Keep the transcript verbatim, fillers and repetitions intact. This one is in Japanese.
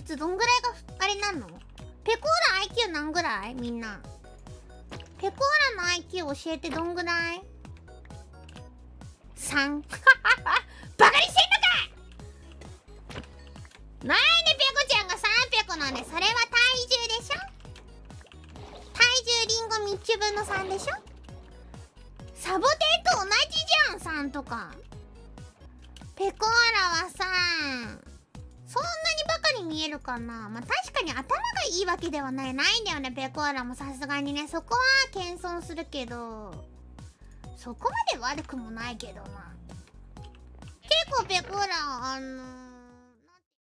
率どんぐらいがあれなの？ペコーラ アイキュー 何ぐらい？みんなペコーラの アイキュー 教えて。どんぐらい？ さん バカにしてんのか。なんでペコちゃんがさんびゃくなんで。それは体重でしょ。体重リンゴみっつぶんのさんでしょ。サボテンと同じじゃん。さんとか。ペコーラはさ、そんなにバカに見えるかな。まあ、確かに頭がいいわけではないないんだよね。ペコーラもさすがにね。そこは謙遜するけど、そこまで悪くもないけどな。結構ペコーラあのー